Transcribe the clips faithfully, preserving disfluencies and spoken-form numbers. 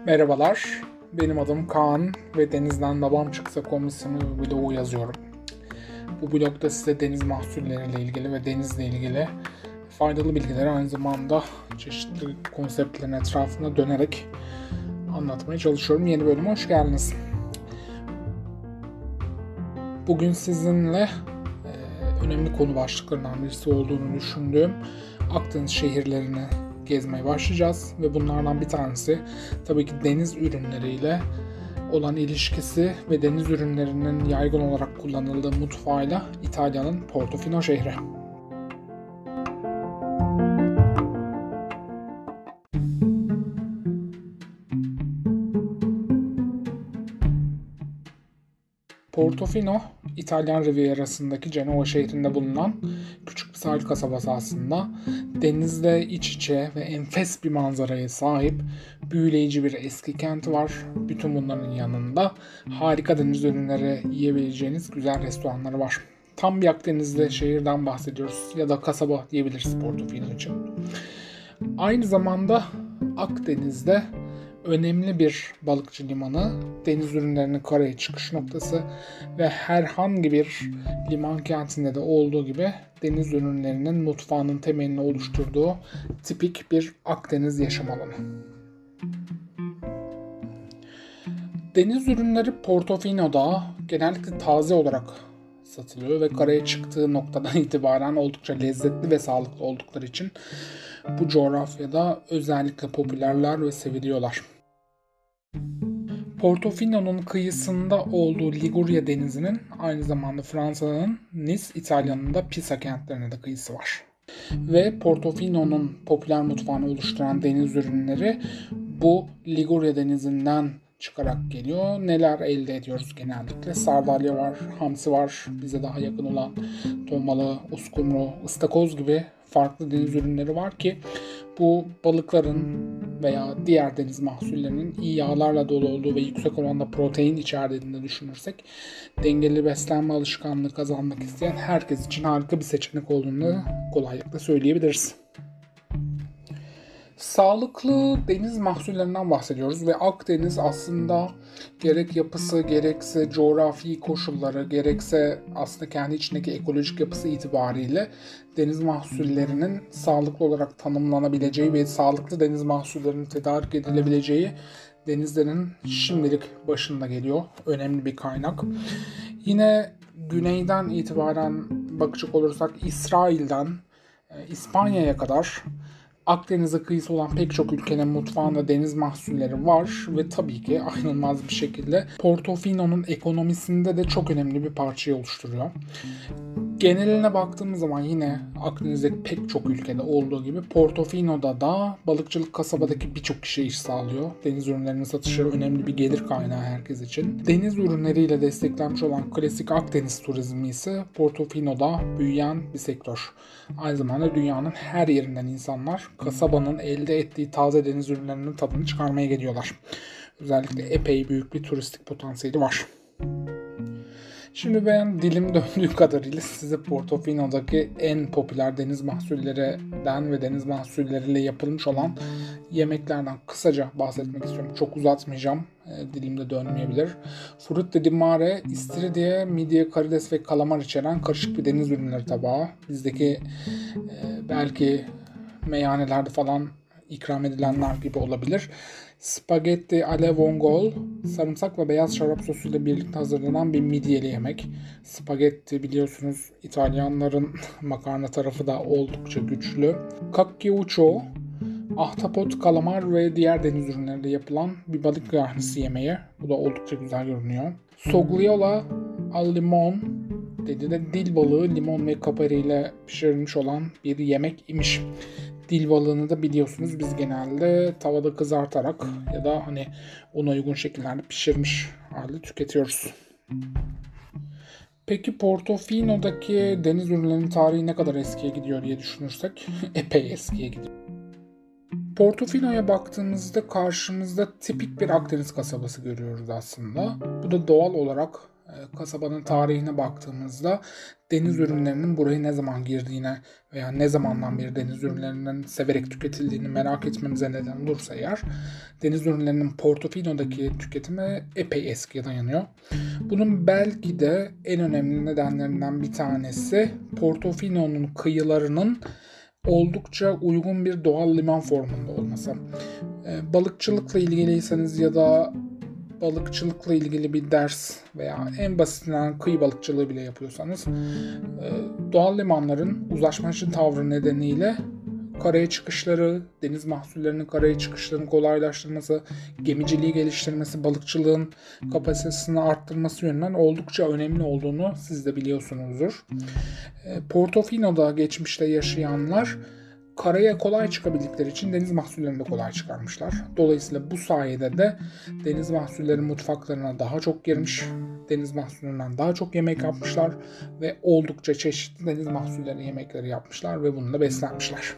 Merhabalar, benim adım Kaan ve Denizden Babam Çıksa komisyonu blogu yazıyorum. Bu blogda size deniz mahsulleriyle ilgili ve denizle ilgili faydalı bilgileri aynı zamanda çeşitli konseptlerin etrafında dönerek anlatmaya çalışıyorum. Yeni bölüme hoş geldiniz. Bugün sizinle e, önemli konu başlıklarından birisi olduğunu düşündüğüm Akdeniz şehirlerini gezmeye başlayacağız ve bunlardan bir tanesi tabii ki deniz ürünleriyle olan ilişkisi ve deniz ürünlerinin yaygın olarak kullanıldığı mutfağıyla İtalya'nın Portofino şehri. Portofino, İtalyan Rivierası'ndaki Cenova şehrinde bulunan küçük bir sahil kasabası aslında. Denizle iç içe ve enfes bir manzaraya sahip büyüleyici bir eski kenti var. Bütün bunların yanında harika deniz ürünleri yiyebileceğiniz güzel restoranları var. Tam bir Akdeniz'de şehirden bahsediyoruz ya da kasaba diyebiliriz Portofino için. Aynı zamanda Akdeniz'de önemli bir balıkçı limanı, deniz ürünlerinin karaya çıkış noktası ve herhangi bir liman kentinde de olduğu gibi deniz ürünlerinin mutfağının temelini oluşturduğu tipik bir Akdeniz yaşam alanı. Deniz ürünleri Portofino'da genellikle taze olarak satılıyor ve karaya çıktığı noktadan itibaren oldukça lezzetli ve sağlıklı oldukları için bu coğrafyada özellikle popülerler ve seviliyorlar. Portofino'nun kıyısında olduğu Ligurya denizinin aynı zamanda Fransa'nın Nice, İtalya'nın da Pisa kentlerine de kıyısı var. Ve Portofino'nun popüler mutfağını oluşturan deniz ürünleri bu Ligurya denizinden çıkarak geliyor. Neler elde ediyoruz genellikle? Sardalya var, hamsi var, bize daha yakın olan ton balığı, uskumru, ıstakoz gibi farklı deniz ürünleri var ki bu balıkların veya diğer deniz mahsullerinin iyi yağlarla dolu olduğu ve yüksek oranda protein içerdiğini düşünürsek dengeli beslenme alışkanlığı kazanmak isteyen herkes için harika bir seçenek olduğunu kolaylıkla söyleyebiliriz. Sağlıklı deniz mahsullerinden bahsediyoruz ve Akdeniz aslında gerek yapısı, gerekse coğrafi koşulları, gerekse aslında kendi içindeki ekolojik yapısı itibariyle deniz mahsullerinin sağlıklı olarak tanımlanabileceği ve sağlıklı deniz mahsullerinin tedarik edilebileceği denizlerin şimdilik başında geliyor. Önemli bir kaynak. Yine güneyden itibaren bakacak olursak İsrail'den İspanya'ya kadar Akdeniz'e kıyısı olan pek çok ülkenin mutfağında deniz mahsulleri var ve tabii ki ayrılmaz bir şekilde Portofino'nun ekonomisinde de çok önemli bir parçayı oluşturuyor. Geneline baktığımız zaman yine Akdeniz'deki pek çok ülkede olduğu gibi Portofino'da da balıkçılık kasabadaki birçok kişiye iş sağlıyor. Deniz ürünlerinin satışı önemli bir gelir kaynağı herkes için. Deniz ürünleriyle desteklenmiş olan klasik Akdeniz turizmi ise Portofino'da büyüyen bir sektör. Aynı zamanda dünyanın her yerinden insanlar kasabanın elde ettiği taze deniz ürünlerinin tadını çıkarmaya geliyorlar. Özellikle epey büyük bir turistik potansiyeli var. Şimdi ben dilim döndüğü kadarıyla size Portofino'daki en popüler deniz mahsullerinden ve deniz mahsulleriyle yapılmış olan yemeklerden kısaca bahsetmek istiyorum. Çok uzatmayacağım. E, dilimde dönmeyebilir. Frutte di mare, istiridye, midye, karides ve kalamar içeren karışık bir deniz ürünleri tabağı. Bizdeki e, belki meyhanelerde falan ikram edilenler gibi olabilir. Spagetti alle vongole, sarımsak ve beyaz şarap sosuyla birlikte hazırlanan bir midyeli yemek. Spagetti biliyorsunuz İtalyanların makarna tarafı da oldukça güçlü. Cacchiuccio, ahtapot, kalamar ve diğer deniz ürünleriyle yapılan bir balık garnisi yemeği. Bu da oldukça güzel görünüyor. Sogliola al limon, dedi de dil balığı, limon ve kapari ile pişirilmiş olan bir yemek imiş. Dil balığını da biliyorsunuz biz genelde tavada kızartarak ya da hani ona uygun şekillerde pişirmiş halde tüketiyoruz. Peki Portofino'daki deniz ürünlerinin tarihi ne kadar eskiye gidiyor diye düşünürsek epey eskiye gidiyor. Portofino'ya baktığımızda karşımızda tipik bir Akdeniz kasabası görüyoruz aslında. Bu da doğal olarak kasabanın tarihine baktığımızda deniz ürünlerinin buraya ne zaman girdiğine veya ne zamandan beri deniz ürünlerinin severek tüketildiğini merak etmemize neden olursa eğer, deniz ürünlerinin Portofino'daki tüketimi epey eskiye dayanıyor. Bunun belki de en önemli nedenlerinden bir tanesi Portofino'nun kıyılarının oldukça uygun bir doğal liman formunda olması. Balıkçılıkla ilgiliyseniz ya da balıkçılıkla ilgili bir ders veya en basitinden kıyı balıkçılığı bile yapıyorsanız doğal limanların uzlaşmacı tavrı nedeniyle karaya çıkışları, deniz mahsullerinin karaya çıkışlarını kolaylaştırması, gemiciliği geliştirmesi, balıkçılığın kapasitesini arttırması yönünden oldukça önemli olduğunu siz de biliyorsunuzdur. Portofino'da geçmişte yaşayanlar karaya kolay çıkabildikleri için deniz mahsullerini de kolay çıkarmışlar. Dolayısıyla bu sayede de deniz mahsulleri mutfaklarına daha çok girmiş, deniz mahsullerinden daha çok yemek yapmışlar ve oldukça çeşitli deniz mahsulleri yemekleri yapmışlar ve bununla beslenmişler.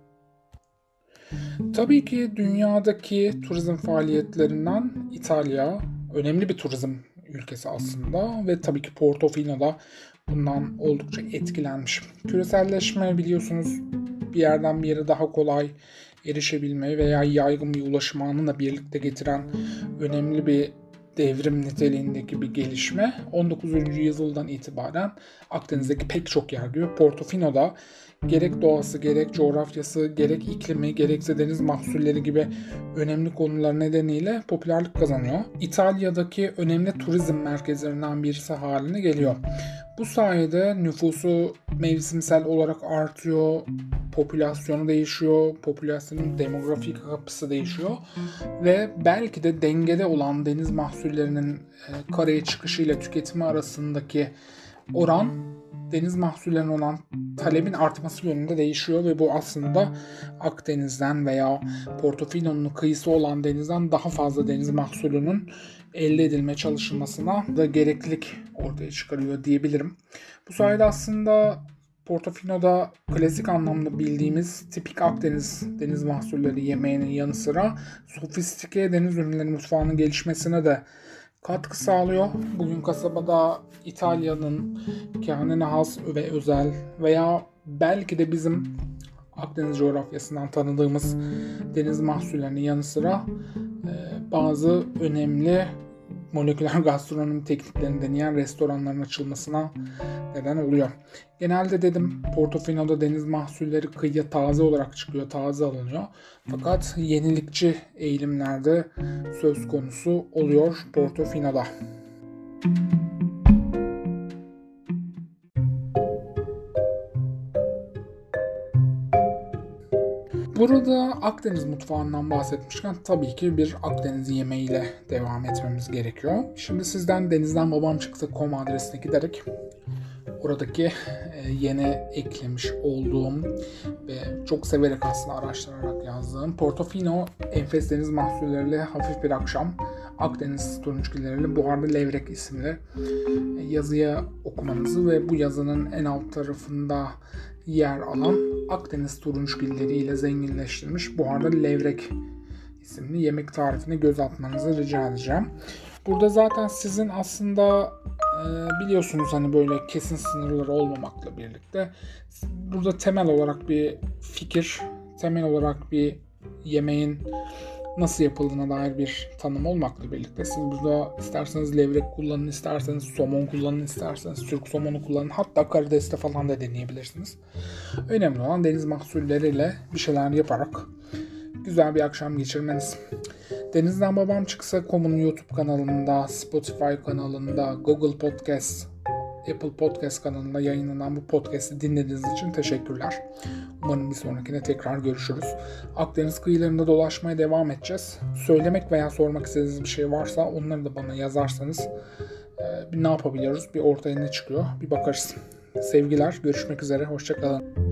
Tabii ki dünyadaki turizm faaliyetlerinden İtalya önemli bir turizm ülkesi aslında ve tabii ki Portofino da bundan oldukça etkilenmiş. Küreselleşme biliyorsunuz bir yerden bir yere daha kolay erişebilmeyi veya yaygın bir ulaşım ağını birlikte getiren önemli bir devrim niteliğindeki bir gelişme. on dokuzuncu yüzyıldan itibaren Akdeniz'deki pek çok yer gibi Portofino'da gerek doğası, gerek coğrafyası, gerek iklimi, gerekse deniz mahsulleri gibi önemli konular nedeniyle popülerlik kazanıyor. İtalya'daki önemli turizm merkezlerinden birisi haline geliyor. Bu sayede nüfusu mevsimsel olarak artıyor, popülasyonu değişiyor, popülasyonun demografik yapısı değişiyor ve belki de dengede olan deniz mahsullerinin karaya çıkışıyla tüketimi arasındaki oran deniz mahsullerine olan talebin artması yönünde değişiyor ve bu aslında Akdeniz'den veya Portofino'nun kıyısı olan denizden daha fazla deniz mahsulünün elde edilme çalışılmasına da gereklilik ortaya çıkarıyor diyebilirim. Bu sayede aslında Portofino'da klasik anlamda bildiğimiz tipik Akdeniz deniz mahsulleri yemeğinin yanı sıra sofistike deniz ürünleri mutfağının gelişmesine de katkı sağlıyor. Bugün kasabada İtalya'nın kendine has ve özel veya belki de bizim Akdeniz coğrafyasından tanıdığımız deniz mahsullerinin yanı sıra bazı önemli moleküler gastronomi tekniklerini deneyen restoranların açılmasına neden oluyor. Genelde dedim Portofino'da deniz mahsulleri kıyıya taze olarak çıkıyor, taze alınıyor. Fakat yenilikçi eğilimlerde söz konusu oluyor Portofino'da. Burada Akdeniz mutfağından bahsetmişken tabii ki bir Akdeniz yemeğiyle devam etmemiz gerekiyor. Şimdi sizden denizden babam çıktı nokta com adresine giderek oradaki yeni eklemiş olduğum ve çok severek aslında araştırarak yazdığım Portofino enfes deniz mahsulleriyle hafif bir akşam Akdeniz turunçgilleriyle buharlı levrek isimli yazıya okumanızı ve bu yazının en alt tarafında yer alan Akdeniz turunçgilleriyle zenginleştirilmiş buharlı levrek isimli yemek tarifine göz atmanızı rica edeceğim. Burada zaten sizin aslında biliyorsunuz hani böyle kesin sınırları olmamakla birlikte burada temel olarak bir fikir, temel olarak bir yemeğin nasıl yapıldığına dair bir tanım olmakla birlikte siz burada isterseniz levrek kullanın, isterseniz somon kullanın, isterseniz Türk somonu kullanın, hatta karidesle falan da deneyebilirsiniz. Önemli olan deniz mahsulleriyle bir şeyler yaparak güzel bir akşam geçirmeniz. Denizden Babam Çıksa nokta com'un YouTube kanalında, Spotify kanalında, Google Podcast, Apple Podcast kanalında yayınlanan bu podcast'i dinlediğiniz için teşekkürler. Umarım bir sonrakine tekrar görüşürüz. Akdeniz kıyılarında dolaşmaya devam edeceğiz. Söylemek veya sormak istediğiniz bir şey varsa onları da bana yazarsanız bir ne yapabiliyoruz, bir ortaya ne çıkıyor bir bakarız. Sevgiler, görüşmek üzere, hoşça kalın.